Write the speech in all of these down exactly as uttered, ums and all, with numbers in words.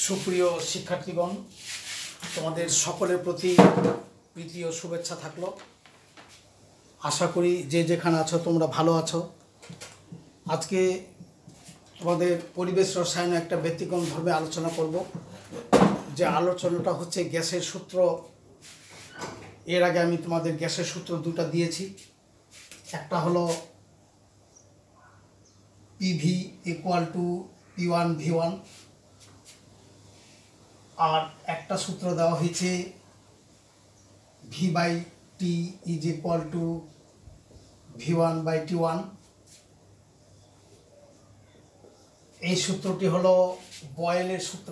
সুপ্রিয় শিক্ষার্থীগণ, তোমাদের সকলের প্রতি প্রীতি ও শুভেচ্ছা থাকলো। আশা করি যে যেখানে আছো তোমরা ভালো আছো। আজকে তোমাদের পরিবেশ রসায়নে একটা ব্যতিক্রম ধর্মে আলোচনা করব। যে আলোচনাটা হচ্ছে গ্যাসের সূত্র। এর আগে আমি তোমাদের গ্যাসের সূত্র দুটো দিয়েছি। একটা হলো PV equal to P one V one, আর একটা সূত্র দেওয়া হয়েছে V by T is equal to V one by T one. এই সূত্রটি হলো বয়েলের সূত্র।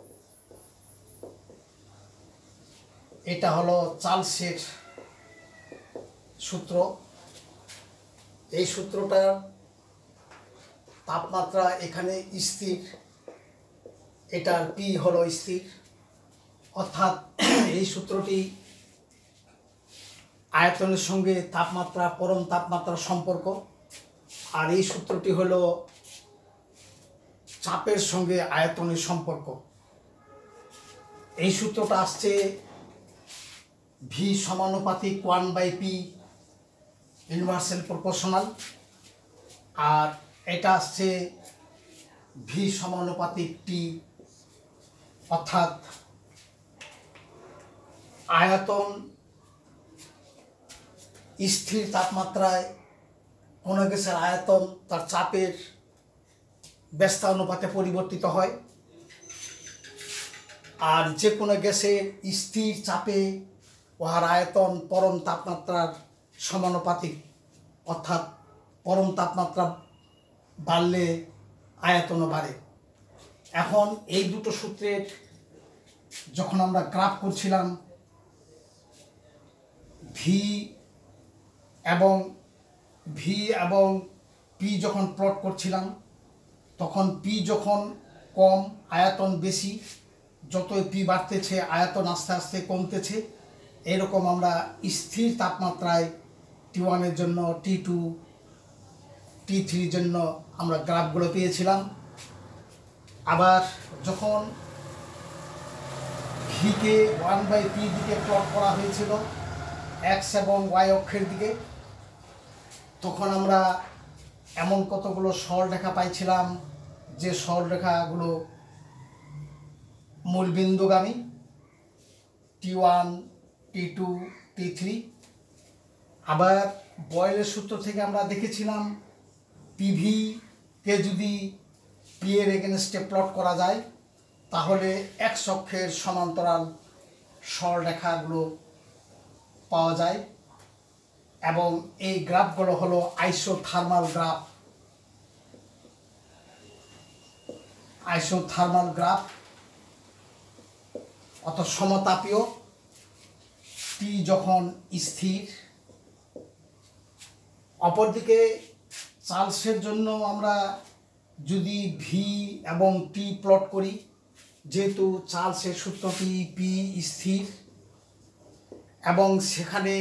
এটা হলো চার্লসের সূত্র। এই সূত্রটার তাপমাত্রা এখানে স্থির, এটার পি হলো স্থির, অর্থাৎ এই সূত্রটি আয়তনের সঙ্গে তাপমাত্রা পরম তাপমাত্রার সম্পর্ক, আর এই সূত্রটি হলো চাপের সঙ্গে আয়তনের সম্পর্ক। এই সূত্রটা আসছে ভি সমানুপাতিক one by P inversely proportional, আর এটা আসছে ভি সমানুপাতিক টি, অর্থাৎ আয়তন স্থির তাপমাত্রায় কোনো গ্যাসের আয়তন তার চাপের ব্যস্তানুপাতে পরিবর্তিত হয়, আর যে কোনো গ্যাসের স্থির চাপে উহার আয়তন পরম তাপমাত্রার সমানুপাতিক, অর্থাৎ পরম তাপমাত্রা বাড়লে আয়তনও বাড়ে। এখন এই দুটো সূত্রের যখন আমরা গ্রাফ করছিলাম, ভি এবং ভি এবং পি যখন প্লট করছিলাম, তখন পি যখন কম আয়তন বেশি, যতই পি বাড়তেছে আয়তন আস্তে আস্তে কমতেছে। এরকম আমরা স্থির তাপমাত্রায় টি ওয়ানের জন্য, টি টু, টি থ্রির জন্য আমরা গ্রাফগুলো পেয়েছিলাম। আবার যখন ভিকে ওয়ান বাই পি দিকে প্লট করা হয়েছিল এক্স এবং ওয়াই অক্ষের দিকে, তখন আমরা এমন কতগুলো সরলরেখা পাইছিলাম যে সরলরেখাগুলো মূলবিন্দুগামী, T one, T two, T three. আবার বয়েলের সূত্র থেকে আমরা দেখেছিলাম পিভিকে যদি পি এর এগেনস্টে প্লট করা যায় তাহলে এক্স অক্ষের সমান্তরাল সরলরেখাগুলো পাওয়া যায়, এবং এই গ্রাফগুলো হলো আইসোথার্মাল গ্রাফ। আইসোথার্মাল গ্রাফ অর্থাৎ সমতাপীয়, টি যখন স্থির। অপরদিকে চার্লসের জন্য আমরা যদি ভি এবং টি প্লট করি, যেহেতু চার্লসের সূত্রটি পি স্থির এবং সেখানে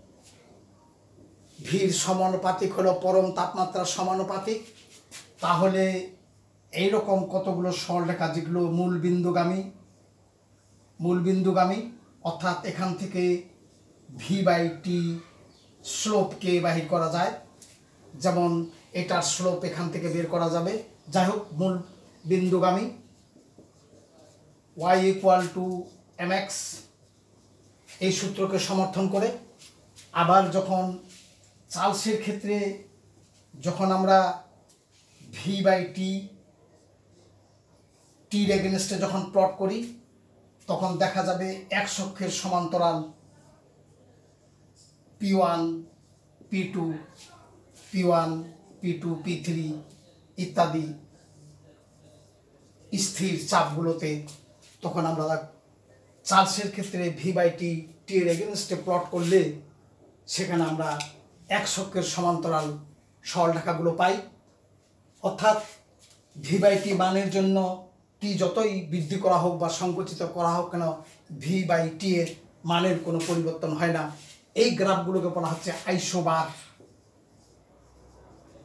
ভির সমানুপাতিক হলো পরম তাপমাত্রার সমানুপাতিক, তাহলে এইরকম কতগুলো সরলরেখা যেগুলো মূলবিন্দুগামী মূলবিন্দুগামী অর্থাৎ এখান থেকে ভি বাই টি স্লোপকে বাহির করা যায়। যেমন এটার স্লোপ এখান থেকে বের করা যাবে। যাই হোক, মূল বিন্দুগামী, Y equal to M X এই সূত্রকে সমর্থন করে। আবার যখন চার্লসের ক্ষেত্রে যখন আমরা ভি বাই টি টির এগেনস্টে যখন প্লট করি, তখন দেখা যাবে এক অক্ষের সমান্তরাল P one, P two, P one, P two, P three ইত্যাদি স্থির চাপগুলোতে, তখন আমরা চার্লসের ক্ষেত্রে ভি বাই টি টি এর এগেনস্টে প্লট করলে সেখানে আমরা এক অক্ষের সমান্তরাল সরলরেখাগুলো পাই। অর্থাৎ ভি বাই টি মানের জন্য টি যতই বৃদ্ধি করা হোক বা সংকুচিত করা হোক কেন, ভি বাই টি এর মানের কোনো পরিবর্তন হয় না। এই গ্রাফগুলোকে বলা হচ্ছে আইসোবার,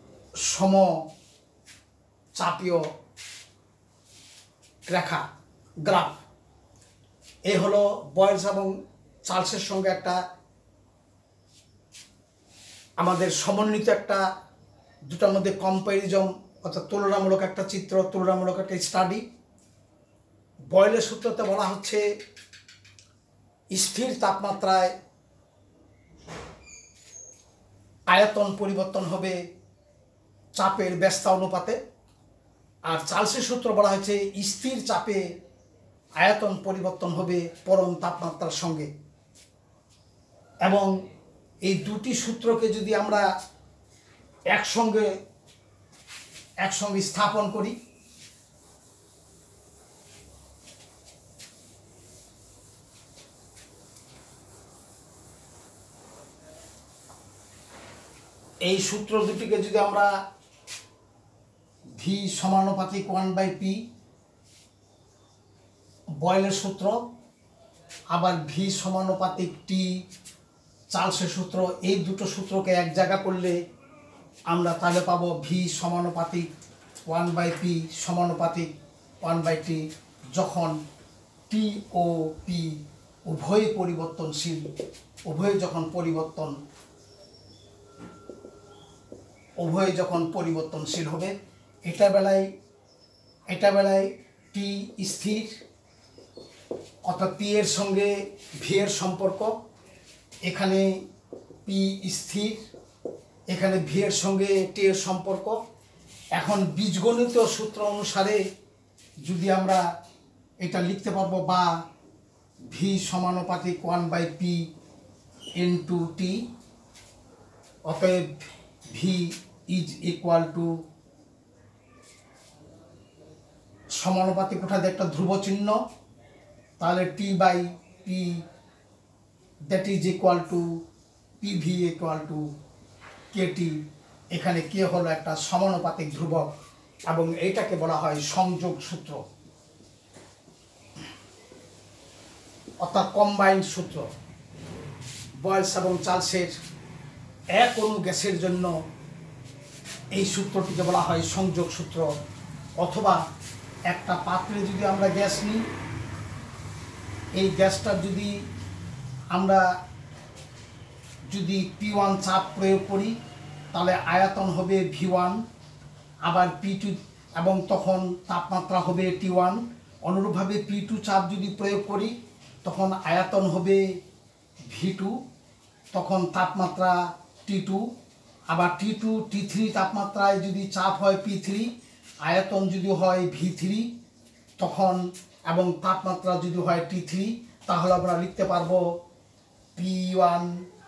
সমচাপীয় রেখা গ্রাফ। এই হলো বয়েলস এবং চার্লসের সঙ্গে একটা আমাদের সমন্বিত একটা দুটার মধ্যে কম্প্যারিজম অর্থাৎ তুলনামূলক একটা চিত্র, তুলনামূলক একটা স্টাডি। বয়েলের সূত্রতে বলা হচ্ছে স্থির তাপমাত্রায় আয়তন পরিবর্তন হবে চাপের ব্যস্তা অনুপাতে, আর চার্লসের সূত্র বলা হয়েছে স্থির চাপে আয়তন পরিবর্তন হবে পরম তাপমাত্রার সঙ্গে। এবং এই দুটি সূত্রকে যদি আমরা একসঙ্গে একসঙ্গে স্থাপন করি, এই সূত্র দুটিকে যদি আমরা ভি সমানুপাতিক ওয়ান বাই পি বয়েলের সূত্র, আবার ভি সমানুপাতিক টি চার্লসের সূত্র, এই দুটো সূত্রকে এক জায়গা করলে আমরা তাহলে পাবো ভি সমানুপাতিক ওয়ান বাই পি সমানুপাতিক ওয়ান বাই টি, যখন টি ও পি উভয় পরিবর্তনশীল, উভয় যখন পরিবর্তন উভয় যখন পরিবর্তনশীল হবে। এটা বেলায় এটা বেলায় টি স্থির, অর্থাৎ পি এর সঙ্গে ভি এর সম্পর্ক, এখানে পি স্থির, এখানে ভি এর সঙ্গে টি এর সম্পর্ক। এখন বীজগণিত সূত্র অনুসারে যদি আমরা এটা লিখতে পারবো, বা ভি সমানুপাতিক one by P into T, অতএব ভি ইজ ইকুয়াল টু সমানুপাতিক কোঠাতে একটা ধ্রুব চিহ্ন, তাহলে T by P that is equal to P V equal to K T. এখানে কে হলো একটা সমানুপাতিক ধ্রুবক এবং এইটাকে বলা হয় সংযোগ সূত্র, অর্থাৎ কম্বাইন্ড সূত্র। বয়েলস এবং চার্লসের এক অণু গ্যাসের জন্য এই সূত্রটিকে বলা হয় সংযোগ সূত্র। অথবা একটা পাত্রে যদি আমরা গ্যাস নিই, এই গ্যাসটার যদি আমরা যদি পি ওয়ান চাপ প্রয়োগ করি তাহলে আয়তন হবে ভি ওয়ান, আবার পি টু, এবং তখন তাপমাত্রা হবে টি ওয়ান। অনুরূপভাবে পি টু চাপ যদি প্রয়োগ করি তখন আয়তন হবে ভি টু, তখন তাপমাত্রা টি টু। আবার টি টু টি থ্রি তাপমাত্রায় যদি চাপ হয় পি থ্রি, আয়তন যদি হয় ভি থ্রি তখন, এবং তাপমাত্রা যদি হয় টি থ্রি, তাহলে আমরা লিখতে পারবো P one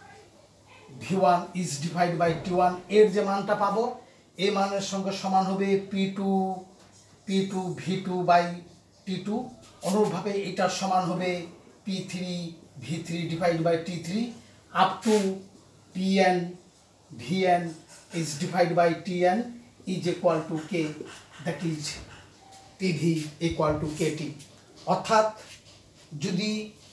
V one is divide by T one. এর যে মানটা পাবো এই মানের সঙ্গে সমান হবে P two P two V two by T two. অনুরূপভাবে এটার সমান হবে P three V three divide by T three up to P N V N is divide by T N is equal to K, that is P V equal to K T. অর্থাৎ যদি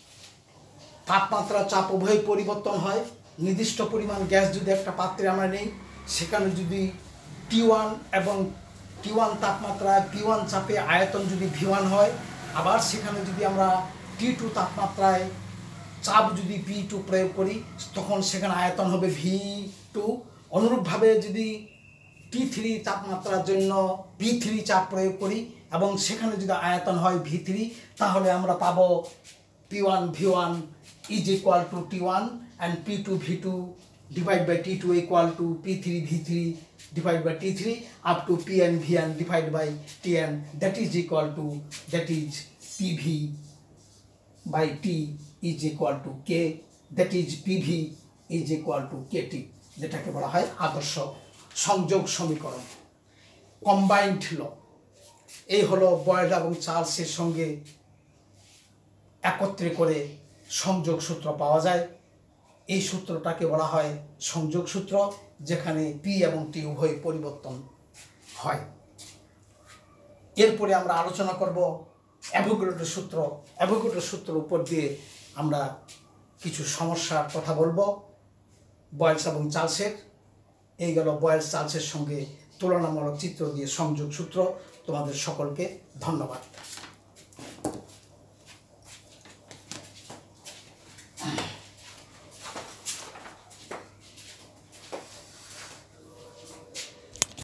তাপমাত্রা চাপ উভয় পরিবর্তন হয়, নির্দিষ্ট পরিমাণ gas যদি একটা পাত্রে আমরা নেই, সেখানে যদি টি ওয়ান এবং টি ওয়ান তাপমাত্রায় পি ওয়ান চাপে আয়তন যদি ভি ওয়ান হয়, আবার সেখানে যদি আমরা টি টু তাপমাত্রায় চাপ যদি পি টু প্রয়োগ করি তখন সেখানে আয়তন হবে ভি টু। অনুরূপভাবে যদি টি থ্রি তাপমাত্রার জন্য পি থ্রি চাপ প্রয়োগ করি এবং সেখানে যদি আয়তন হয় ভি থ্রি, তাহলে আমরা পাবো P one V one is equal to T one and P two V two divide by T two equal to P three V three divide by T three up to P N V N divide by T N, that is equal to that is P V by T is equal to K, that is P V is equal to K T, যেটাকে বলা হয় আদর্শ সংযোগ সমীকরণ, combined ল। এই হলো boil এবং চার্লসের সঙ্গে একত্রে করে সংযোগ সূত্র পাওয়া যায়। এই সূত্রটাকে বলা হয় সংযোগ সূত্র, যেখানে পি এবং টি উভয় পরিবর্তন হয়। এরপরে আমরা আলোচনা করব অ্যাভোগাড্রোর সূত্র। অ্যাভোগাড্রোর সূত্রের উপর দিয়ে আমরা কিছু সমস্যার কথা বলবো বয়েলস এবং চার্লসের। এই গেল বয়েলস চার্লসের সঙ্গে তুলনামূলক চিত্র দিয়ে সংযোগ সূত্র। তোমাদের সকলকে ধন্যবাদ।